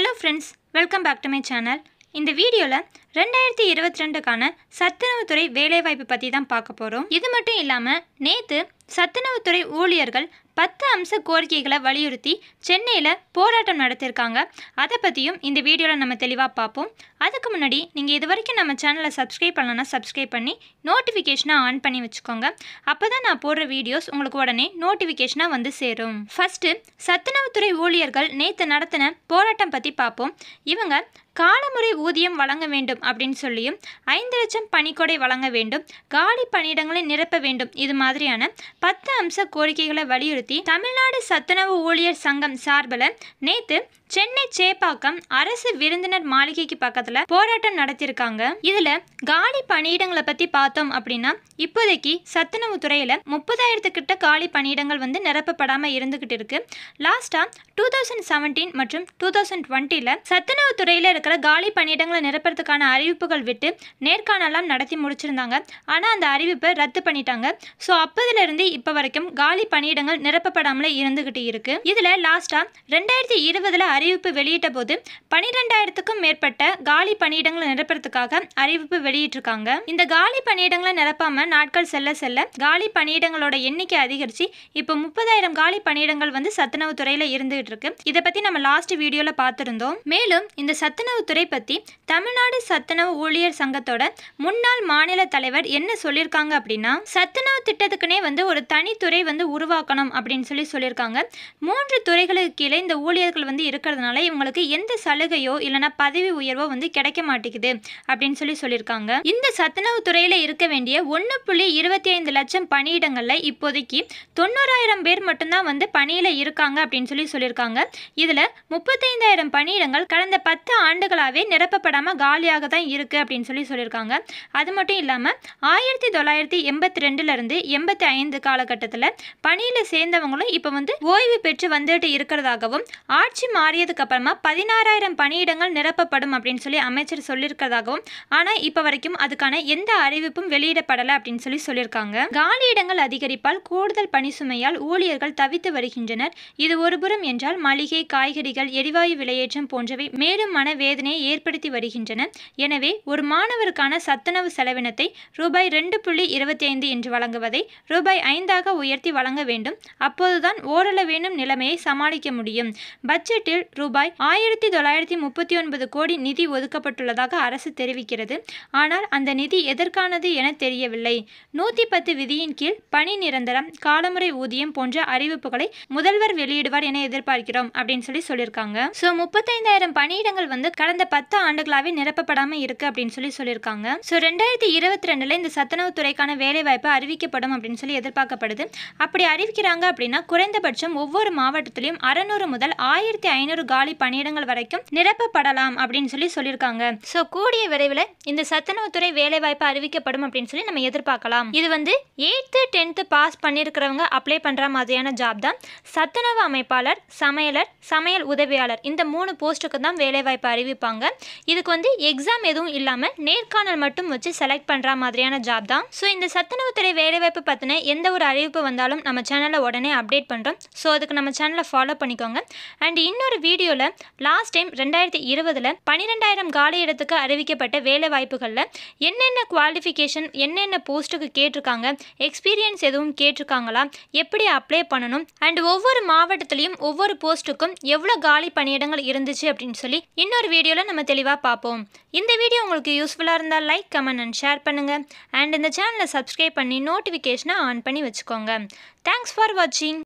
Hello friends, welcome back to my channel. இந்த வீடியோல 2022க்கான சத்துணவுத்துறை வேலைவாய்ப்பு பத்தி தான் பார்க்க போறோம். இது மட்டும் இல்லாம நேத்து சத்துணவுத்துறை ஊழியர்கள் 10 அம்ச கோரிக்கைகளை வலியுறுத்தி சென்னையில போராட்டம் நடத்திருக்காங்க. அத பத்தியும் இந்த வீடியோல நம்ம தெளிவா பார்ப்போம். அதுக்கு முன்னாடி நீங்க இதுவரைக்கும் நம்ம சேனலை சப்ஸ்கிரைப் பண்ணலனா சப்ஸ்கிரைப் பண்ணி நோட்டிஃபிகேஷனை ஆன் பண்ணி வச்சுக்கோங்க. அப்பதான் நான் போடுற வீடியோஸ் உங்களுக்கு உடனே நோட்டிஃபிகேஷனா வந்து சேரும். ஃபர்ஸ்ட் சத்துணவுத்துறை ஊழியர்கள் நேத்து நடத்தின போராட்டம் பத்தி பார்ப்போம். இவங்க காலமுறை ஊதியம் வழங்க வேண்டும் அப்படின்னு சொல்லியும் 5 லட்சம் பணிக்கொடை வழங்க வேண்டும், காலி பணியிடங்களை நிரப்ப வேண்டும், இது மாதிரியான 10 அம்ச கோரிக்கைகளை வலியுறுத்தி தமிழ்நாடு சத்துணவு ஊழியர் சங்கம் சார்பில் நேத்து சென்னை சேப்பாக்கம் அரசு விருந்தினர் மாளிகைக்கு பக்கத்துல போராட்டம் நடத்திருக்காங்க. இதுல காலி பணியிடங்களை பத்தி பார்த்தோம் அப்படின்னா இப்போதைக்கு சத்துணவு துறையில 30,000 கிட்ட காலி பணியிடங்கள் வந்து நிரப்பப்படாம இருந்துகிட்டு இருக்கு. லாஸ்டா 2017 மற்றும் 2020ல சத்துணவு துறையில இருக்கிற காலி பணியிடங்களை நிரப்புறதுக்கான அறிவிப்புகள் விட்டு நேர்காணலாம் நடத்தி முடிச்சிருந்தாங்க. ஆனா அந்த அறிவிப்பை ரத்து பண்ணிட்டாங்க. ஸோ அப்பதுல இருந்து இப்ப வரைக்கும் காலி பணியிடங்கள் நிரப்பப்படாமல இருந்துகிட்டு இருக்கு. இதுல லாஸ்டா 2020ல அறிவிப்பு வெளியிட்ட போது 12,000க்கும் மேற்பட்ட காலி பணியிடங்களை நிரப்புறதுக்காக அறிவிப்பு வெளியிட்டிருக்காங்க. இந்த காலி பணியிடங்களை நிரப்பாம நாட்கள் செல்ல செல்ல காலி பணியிடங்களோட எண்ணிக்கை அதிகரிச்சு இப்போ 30,000 காலி பணியிடங்கள் வந்து சத்துணவு துறையில இருந்துகிட்டு இருக்கு. இதை பத்தி நம்ம லாஸ்ட் வீடியோல பார்த்திருந்தோம். மேலும் இந்த சத்துணவு துறை பத்தி தமிழ்நாடு சத்துணவு ஊழியர் சங்கத்தோட முன்னாள் மாநில தலைவர் என்ன சொல்லியிருக்காங்க அப்படின்னா, சத்துணவு திட்டத்துக்குனே வந்து ஒரு தனித்துறை வந்து உருவாக்கணும் அப்படின்னு சொல்லியிருக்காங்க. 3 துறைகளுக்கு கீழே இந்த ஊழியர்கள் வந்து இருக்கிறதுனால இவங்களுக்கு எந்த சலுகையோ இல்லைனா பதவி உயர்வோ வந்து கிடைக்க மாட்டேங்குது அப்படின்னு சொல்லியிருக்காங்க. இந்த சத்துணவு துறையில இருக்க வேண்டிய 1.25 லட்சம் பணியிடங்கள்ல இப்போதைக்கு 90,000 பேர் மட்டும்தான் வந்து பணியில இருக்காங்க அப்படின்னு சொல்லியிருக்காங்க. இதுல 35,000 பணியிடங்கள் கடந்த 10 ஆண்டுகளாவே நிரப்பப்படாம காலியாக தான் இருக்கு அப்படின்னு சொல்லியிருக்காங்க. அது மட்டும் இல்லாம 1982ல இருந்து 85 காலகட்டத்தில் பணியில சேர்ந்தவங்களும் இப்ப வந்து ஓய்வு பெற்று வந்துட்டு இருக்கிறதாகவும் ஆட்சி மாறியதுக்கு அப்புறமா 16,000 பணியிடங்கள் நிரப்பப்படும் அப்படின்னு சொல்லி அமைச்சர் சொல்லியிருக்கிறதாகவும் ஆனா இப்ப வரைக்கும் அதுக்கான எந்த அறிவிப்பும் வெளியிடப்படலை அப்படின்னு சொல்லியிருக்காங்க. காலியிடங்கள் அதிகரிப்பால் கூடுதல் பணி சுமையால் ஊழியர்கள் தவித்து வருகின்றனர். இது ஒருபுறம் என்றால் மளிகை, காய்கறிகள், எரிவாயு விலையேற்றம் போன்றவை மேலும் மனவேதனையை ஏற்படுத்தி வருகின்றன. எனவே ஒரு மாணவருக்கான சத்துணவு செலவினத்தை ரூபாய் 2.25 என்று வழங்குவதை ரூபாய் 5ஆக உயர்த்தி வழங்க வேண்டும். அப்போதுதான் ஓரளவேனும் நிலைமையை சமாளிக்க முடியும். பட்ஜெட்டில் ரூபாய் 1939 கோடி நிதி ஒதுக்கப்பட்டுள்ளதாக அரசு தெரிவிக்கிறது. ஆனால் அந்த நிதி எதற்கானது என தெரியவில்லை. 110 விதியின் கீழ் பணி நிரந்தரம், காலமுறை ஊதியம் போன்ற அறிவிப்புகளை முதல்வர் வெளியிடுவார் என எதிர்பார்க்கிறோம் அப்படின்னு சொல்லியிருக்காங்க. ஸோ 35,000 பணியிடங்கள் வந்து கடந்த 10 ஆண்டுகளாவே நிரப்பப்படாம இருக்கு அப்படின்னு சொல்லியிருக்காங்க. ஸோ 2022ல இந்த சத்துணவு துறைக்கான வேலை வாய்ப்பு அறிவிக்கப்படும் அப்படின்னு சொல்லி எதிர்பார்க்கப்படுது. அப்படி அறிவிக்கிறாங்க அப்படின்னா குறைந்தபட்சம் ஒவ்வொரு மாவட்டத்திலையும் 600 முதல் 1,500 காலி பணியிடங்கள் வரைக்கும் நிரப்பப்படலாம் அப்படின்னு சொல்லியிருக்காங்க. ஸோ கூடிய விரைவில் இந்த சத்துணவுத்துறை வேலை வாய்ப்பு அறிவிக்கப்படும் அப்படின்னு சொல்லி நம்ம எதிர்பார்க்கலாம். இது வந்து 8th 10th பாஸ் பண்ணியிருக்கிறவங்க அப்ளை பண்ற மாதிரியான ஜாப் தான். சத்துணவு அமைப்பாளர், சமையலர், சமையல் உதவியாளர் இந்த 3 போஸ்ட்டுக்கு தான் வேலை வாய்ப்பு அறிவிப்பாங்க. இதுக்கு வந்து எக்ஸாம் எதுவும் இல்லாம நேர்காணல் மட்டும் வச்சு செலக்ட் பண்ற மாதிரியான ஜாப் தான். ஸோ இந்த சத்துணவுத்துறை வேலை வாய்ப்பு பத்தின எந்த ஒரு அறிவிப்பு வந்தாலும் நம்ம சேனல்ல உடனே அப்டேட் பண்றோம். ஸோ அதுக்கு நம்ம சேனலை ஃபாலோ பண்ணிக்கோங்க. அண்ட் இன்னொரு வீடியோல லாஸ்ட் டைம் 2020ல 12,000 காலி இடத்துக்கு அறிவிக்கப்பட்ட வேலை வாய்ப்புகளில் என்னென்ன குவாலிஃபிகேஷன், என்னென்ன போஸ்ட்டுக்கு கேட்டிருக்காங்க, எக்ஸ்பீரியன்ஸ் எதுவும் கேட்டிருக்காங்களா, எப்படி அப்ளை பண்ணணும், அண்ட் ஒவ்வொரு மாவட்டத்திலையும் ஒவ்வொரு போஸ்ட்டுக்கும் எவ்வளோ காலி பணியிடங்கள் இருந்துச்சு அப்படின்னு சொல்லி இன்னொரு வீடியோவில் நம்ம தெளிவாக பார்ப்போம். இந்த வீடியோ உங்களுக்கு யூஸ்ஃபுல்லாக இருந்தால் லைக், கமெண்ட் அண்ட் ஷேர் பண்ணுங்க. அண்ட் இந்த சேனலை சப்ஸ்கிரைப் பண்ணி நோட்டிஃபிகேஷனை ஆன் பண்ணி வச்சுக்கோங்க. தேங்க்ஸ் ஃபார் வாட்சிங்.